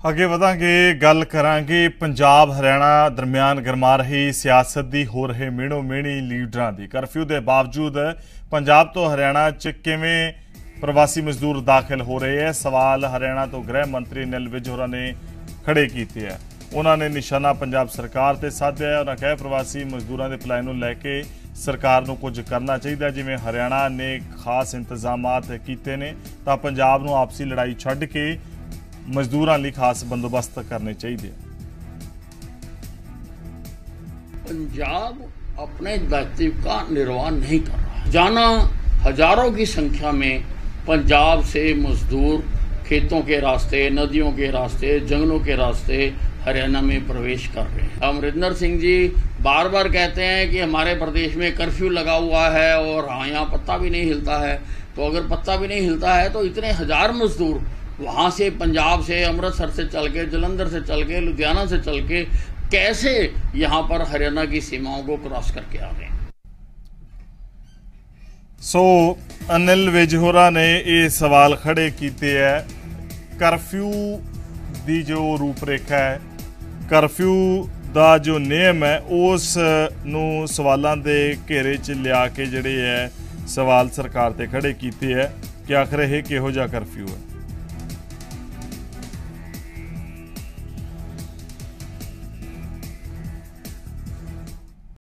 ਅੱਗੇ ਵਧਾਂਗੇ ਗੱਲ ਕਰਾਂਗੇ ਪੰਜਾਬ ਹਰਿਆਣਾ ਦਰਮਿਆਨ ਗਰਮਾ ਰਹੀ ਸਿਆਸਤ ਦੀ ਹੋ ਰਹੇ ਮਿਹਣੋ ਮਿਹਣੀ ਲੀਡਰਾਂ ਦੀ। ਕਰਫਿਊ ਦੇ ਬਾਵਜੂਦ ਪੰਜਾਬ ਤੋਂ ਹਰਿਆਣਾ 'ਚ ਕਿਵੇਂ प्रवासी मजदूर दाखिल हो रहे हैं, सवाल हरियाणा तो गृह मंत्री अनिल विज होरां ने खड़े किए है। उन्होंने निशाना पंजाब सरकार ते साधिया है। उन्होंने कहा प्रवासी मजदूरों के भलाई नूं लैके सरकार नूं कुछ करना चाहिए। जिवें हरियाणा ने खास इंतजामात कीते ने तां पंजाब नूं आपसी लड़ाई छड्ड के मजदूरों लई खास बंदोबस्त करने चाहिए। पंजाब अपने दायित्व का निर्वाह नहीं कर रहा। जाना हजारों की संख्या में पंजाब से मजदूर खेतों के रास्ते, नदियों के रास्ते, जंगलों के रास्ते हरियाणा में प्रवेश कर रहे हैं। अमरिंदर सिंह जी बार बार कहते हैं कि हमारे प्रदेश में कर्फ्यू लगा हुआ है और यहाँ पत्ता भी नहीं हिलता है। तो अगर पत्ता भी नहीं हिलता है तो इतने हजार मजदूर वहाँ से पंजाब से, अमृतसर से चल के, जलंधर से चल के, लुधियाना से चल के कैसे यहाँ पर हरियाणा की सीमाओं को क्रॉस करके आ गए। सो अनिल विज होरा ने ये सवाल खड़े किए है। करफ्यू की जो रूपरेखा है, करफ्यू का जो नियम है, उस नूं सवालों के घेरे च लिया के जिहड़े है सवाल सरकार ते खड़े किए है कि आखिर यह किहो जिहा करफ्यू है।